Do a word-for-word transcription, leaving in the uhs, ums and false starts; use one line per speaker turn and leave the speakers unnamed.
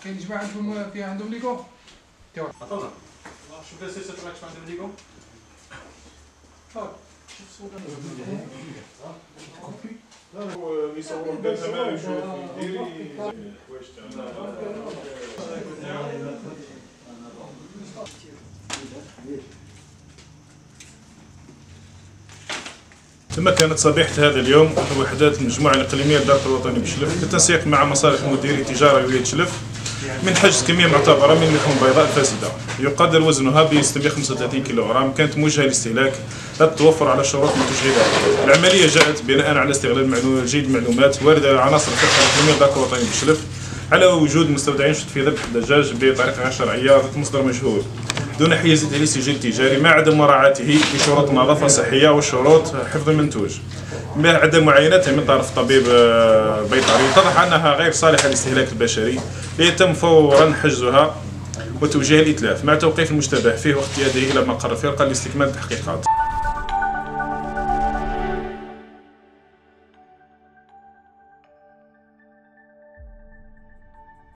كاين جماعه عندهم فيها عندهم ليكو
عطونا شوف لي سيت تراك عندهم ليكو شوف صوره اللي يصوروا بدا زمان يشوف يدير واش ثم كانت صبيحة هذا اليوم وحدات المجموعة الإقليمية للدرك الوطني بشلف بالتنسيق مع مصالح مديرية تجارة ولاية شلف من حجز كمية معتبرة من اللحوم البيضاء الفاسدة يقدر وزنها ب ستمائة وخمسة وثلاثين كيلوغرام كانت موجهة للاستهلاك لا تتوفر على شروط المنتج الغذائي. العملية جاءت بناء على استغلال جيد المعلومات واردة على عناصر الفرقة الإقليمية للدرك الوطني بشلف على وجود مستودعين في ذبح الدجاج بطريقة غير شرعية ضد مصدر مجهول دون حيز لسجل تجاري مع عدم مراعاته لشروط النظافة الصحية وشروط حفظ المنتوج مع عدم معاينتها من طرف طبيب بيطري اتضح انها غير صالحة للاستهلاك البشري ليتم فورا حجزها وتوجيه الاتلاف مع توقيف المشتبه فيه واقتياده الى مقر الفرقة لاستكمال التحقيقات.